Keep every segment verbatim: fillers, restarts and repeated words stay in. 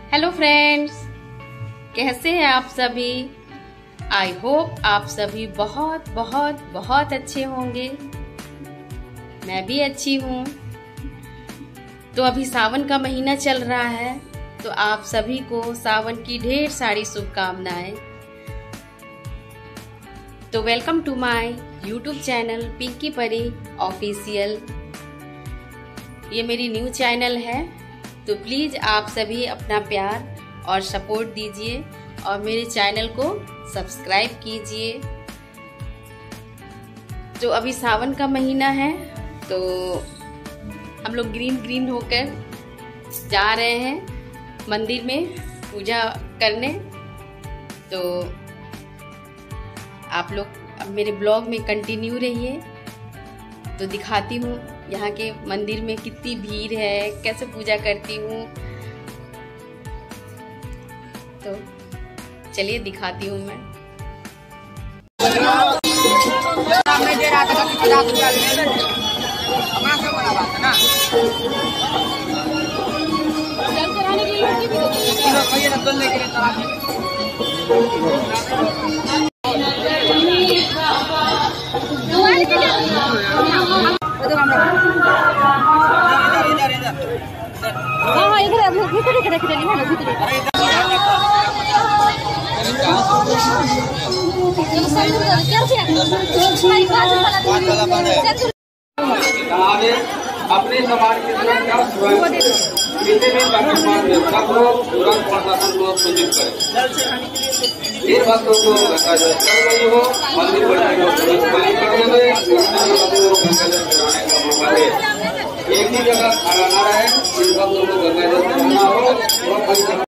Hello friends, कैसे हैं आप सभी। आई होप आप सभी बहुत बहुत बहुत अच्छे होंगे। मैं भी अच्छी हूँ। तो अभी सावन का महीना चल रहा है, तो आप सभी को सावन की ढेर सारी शुभकामनाएं। तो welcome to my YouTube channel Pinky Pari official. ये मेरी न्यू चैनल है, तो प्लीज़ आप सभी अपना प्यार और सपोर्ट दीजिए और मेरे चैनल को सब्सक्राइब कीजिए। तो अभी सावन का महीना है, तो हम लोग ग्रीन ग्रीन होकर जा रहे हैं मंदिर में पूजा करने। तो आप लोग अब मेरे ब्लॉग में कंटिन्यू रहिए। तो दिखाती हूँ यहाँ के मंदिर में कितनी भीड़ है, कैसे पूजा करती हूँ। तो चलिए दिखाती हूँ मैं। हाँ इधर भीतर रख देनी है ना, भीतर अपने समाज की सुरक्षा किसी भी पाकिस्तान में सब लोग तुरंत प्रशासन को सूचित करें। इन भक्तों को गंगा जल कर गई हो, मंदिर को तुरंत बंद कर देवे। एक ही जगह खड़ा न रहे, इन भक्तों को गंगा जल कराना हो।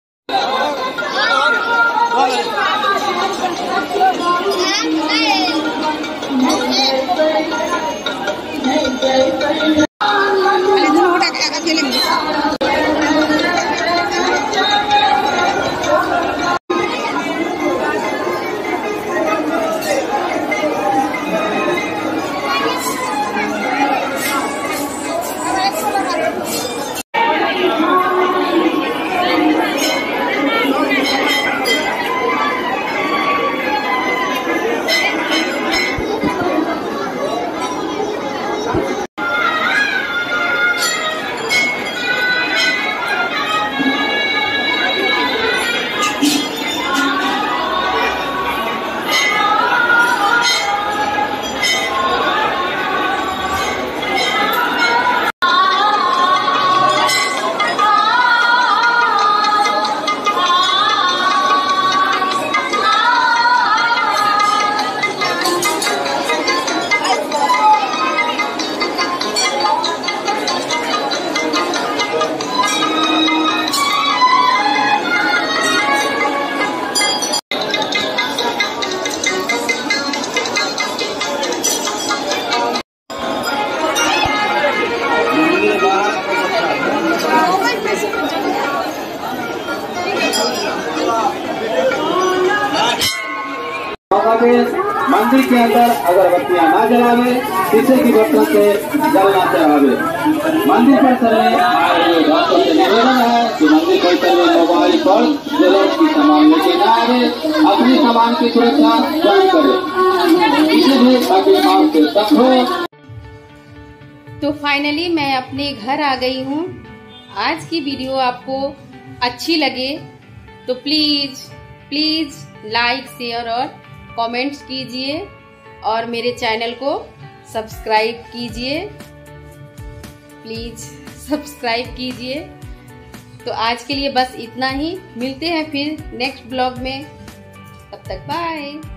मंदिर के अंदर अगरबत्तियां ना जलावे, किसी की बर्तन से जल ना चढ़ावे। मंदिर पर चलने भक्तों से निवेदन है कि मंदिर पर चलने मोबाइल पर जरूरत की सामान लेके ना आवे, अपने सामान की सुरक्षा स्वयं करे। किसी भी पाकिस्तान से तक हो। तो फाइनली मैं अपने घर आ गई हूँ। आज की वीडियो आपको अच्छी लगे तो प्लीज प्लीज लाइक शेयर और कमेंट्स कीजिए और मेरे चैनल को सब्सक्राइब कीजिए। प्लीज सब्सक्राइब कीजिए। तो आज के लिए बस इतना ही। मिलते हैं फिर नेक्स्ट ब्लॉग में। तब तक बाय।